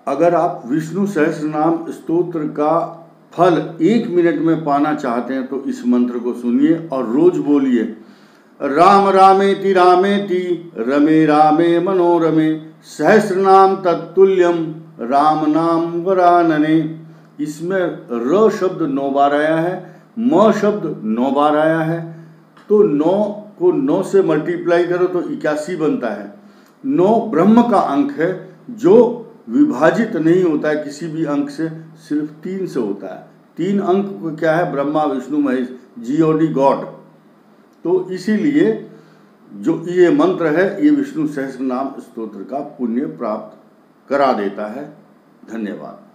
अगर आप विष्णु सहस्रनाम स्तोत्र का फल 1 मिनट में पाना चाहते हैं तो इस मंत्र को सुनिए और रोज बोलिए। राम रामेति रामेति रमे रामे मनोरमे सहस्रनाम तत्तुल्यम राम नाम वरानने। इसमें र शब्द 9 बार आया है, म शब्द 9 बार आया है, तो 9 को 9 से मल्टीप्लाई करो तो 81 बनता है। 9 ब्रह्म का अंक है जो विभाजित नहीं होता है किसी भी अंक से, सिर्फ 3 से होता है। 3 अंक क्या है? Brahma Vishnu Mahesh, GOD god. तो इसीलिए जो ये मंत्र है ये विष्णु सहस्रनाम स्तोत्र का पुण्य प्राप्त करा देता है। धन्यवाद।